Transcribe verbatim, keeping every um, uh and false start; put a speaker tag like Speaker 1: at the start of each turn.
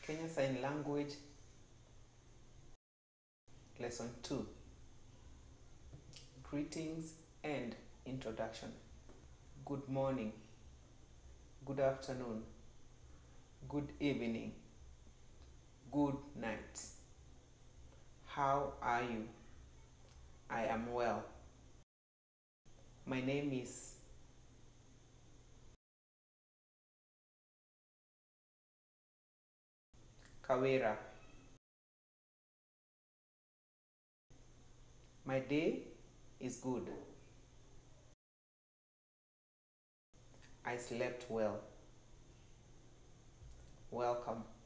Speaker 1: Kenya Sign Language, Lesson two. Greetings and introduction. Good morning, good afternoon, good evening, good night. How are you? I am well. My name is Kawera. My day is good. I slept well. Welcome.